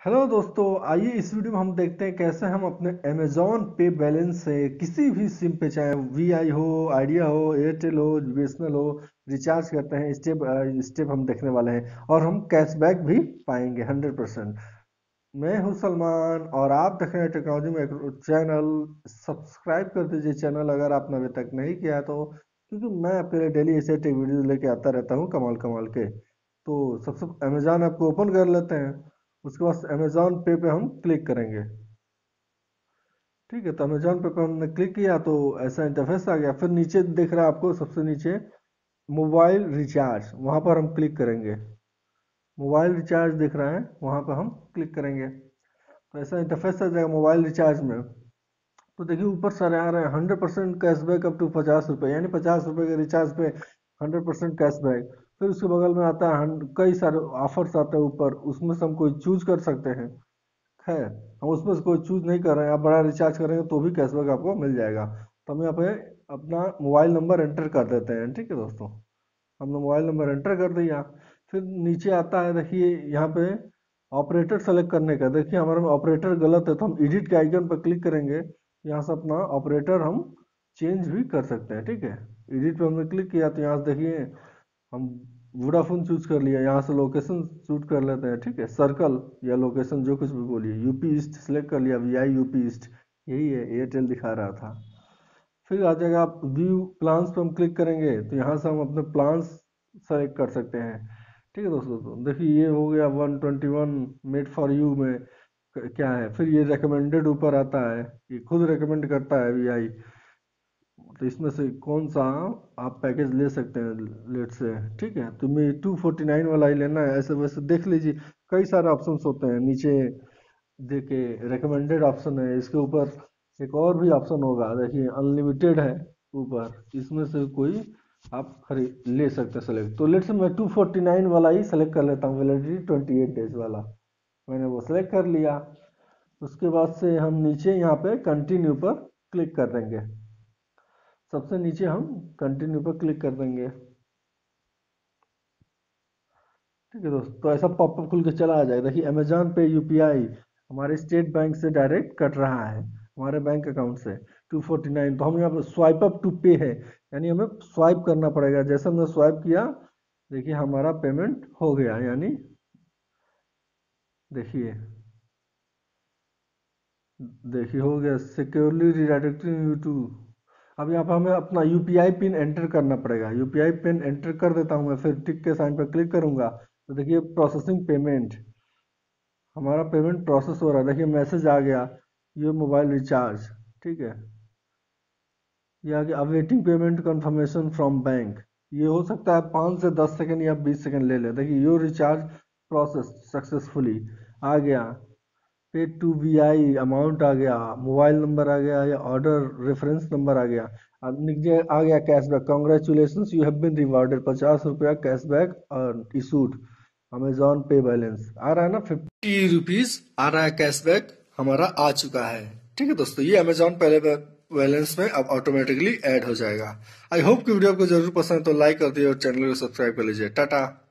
Hello दोस्तों, आइए इस वीडियो में हम देखते हैं कैसे हम अपने अमेजॉन पे बैलेंस से किसी भी सिम पे, चाहे वीआई हो, आइडिया हो, एयरटेल हो, बीएसएनएल हो, रिचार्ज करते हैं। स्टेप स्टेप हम देखने वाले हैं और हम कैशबैक भी पाएंगे 100%। मैं हूं सलमान और आप देख रहे हैं टेक्नोलॉजी में एक चैनल। सब्सक्राइब कर दीजिए चैनल अगर आपने अभी तक नहीं किया तो, क्योंकि मैं आपके लिए डेली ऐसे टेक वीडियो लेके आता रहता हूँ कमाल कमाल के। तो सबसे अमेजॉन ऐप को ओपन कर लेते हैं। उसके बाद अमेजॉन पे पे हम क्लिक करेंगे। ठीक है, तो अमेजॉन पे पे हमने क्लिक किया तो ऐसा इंटरफेस आ गया। फिर नीचे दिख रहा है आपको सबसे नीचे मोबाइल रिचार्ज, वहां पर हम क्लिक करेंगे। मोबाइल रिचार्ज दिख रहा है, वहां पर हम क्लिक करेंगे तो ऐसा इंटरफेस आ जाएगा मोबाइल रिचार्ज में। तो देखिए ऊपर सारे आ रहे हैं 100% कैशबैक अप टू 50 रुपये, यानी 50 रुपये के रिचार्ज पे 100% कैशबैक। फिर उसके बगल में आता है कई सारे ऑफर्स आते हैं ऊपर, उसमें से हम कोई चूज कर सकते हैं। खैर, हम उसमें से कोई चूज नहीं कर रहे हैं। आप बड़ा रिचार्ज करेंगे तो भी कैशबैक आपको मिल जाएगा। तो हम यहाँ पे अपना मोबाइल नंबर एंटर कर देते हैं। ठीक है दोस्तों, हमने मोबाइल नंबर एंटर कर दिया। फिर नीचे आता है, देखिए यहाँ पे ऑपरेटर सेलेक्ट करने का। देखिए हमारे में ऑपरेटर गलत है तो हम एडिट के आइकन पर क्लिक करेंगे। यहाँ से अपना ऑपरेटर हम चेंज भी कर सकते हैं। ठीक है, एडिट पे हमने क्लिक किया तो यहाँ से देखिए हम वोडाफोन चूज कर लिया। यहाँ से लोकेशन शूट कर लेते हैं। ठीक है, सर्कल या लोकेशन जो कुछ भी बोलिए। यूपी ईस्ट सेलेक्ट कर लिया, वीआई यूपी ईस्ट, यही है, एयरटेल दिखा रहा था। फिर आ जाएगा आप व्यू प्लान्स पे हम क्लिक करेंगे तो यहाँ से हम अपने प्लान्स सेलेक्ट कर सकते हैं। ठीक है दोस्तों, तो देखिए ये हो गया 121 मेड फॉर यू में क्या है। फिर ये रिकमेंडेड ऊपर आता है, ये खुद रिकमेंड करता है वीआई। तो इसमें से कौन सा आप पैकेज ले सकते हैं लेट से। ठीक है, तो मैं 249 वाला ही लेना है। ऐसे वैसे देख लीजिए, कई सारे ऑप्शंस होते हैं नीचे। देखिए रिकमेंडेड ऑप्शन है, इसके ऊपर एक और भी ऑप्शन होगा, देखिए अनलिमिटेड है ऊपर। इसमें से कोई आप खरीद ले सकते हैं सेलेक्ट। तो लेट से मैं 249 वाला ही सेलेक्ट कर लेता हूँ, वैलिडिटी 28 डेज वाला। मैंने वो सेलेक्ट कर लिया। उसके बाद से हम नीचे यहाँ पे कंटिन्यू पर क्लिक कर देंगे। सबसे नीचे हम कंटिन्यू पर क्लिक कर देंगे। ठीक है दोस्तों, तो ऐसा पॉपअप खुल के चला आ जाएगा। देखिए अमेजॉन पे यूपीआई हमारे स्टेट बैंक से डायरेक्ट कट रहा है, हमारे बैंक अकाउंट से 249। तो हम यहाँ पर स्वाइप अप टू पे है, यानी हमें स्वाइप करना पड़ेगा। जैसे हमने स्वाइप किया, देखिए हमारा पेमेंट हो गया। यानी देखिए, देखिए हो गया, सिक्योरली रिडायरेक्टिंग यू टू। अब यहाँ पर हमें अपना यूपीआई पिन एंटर करना पड़ेगा। यूपीआई पिन एंटर कर देता हूँ मैं, फिर टिक के साइन पर क्लिक करूंगा तो देखिए प्रोसेसिंग पेमेंट, हमारा पेमेंट प्रोसेस हो रहा है। देखिए मैसेज आ गया, ये मोबाइल रिचार्ज। ठीक है, ये आ गया awaiting payment confirmation from bank. ये हो सकता है 5 से 10 सेकंड या 20 सेकंड ले ले। देखिए योर रिचार्ज प्रोसेस सक्सेसफुली आ गया। पेड टू वीआई अमाउंट आ गया, मोबाइल नंबर आ गया या ऑर्डर रेफरेंस नंबर आ गया। अब नीचे आ गया cashback, congratulation you have been rewarded, 50 रुपया कैशबैक और इशूड अमेजॉन पे बैलेंस आ रहा है ना, 50 रुपीज आ रहा है कैशबैक हमारा आ चुका है। ठीक है दोस्तों, ये अमेजॉन पहले बैलेंस में अब ऑटोमेटिकली ऐड हो जाएगा। आई होप कि वीडियो आपको जरूर पसंद है, तो लाइक कर दिए और चैनल को सब्सक्राइब कर लीजिए। टाटा।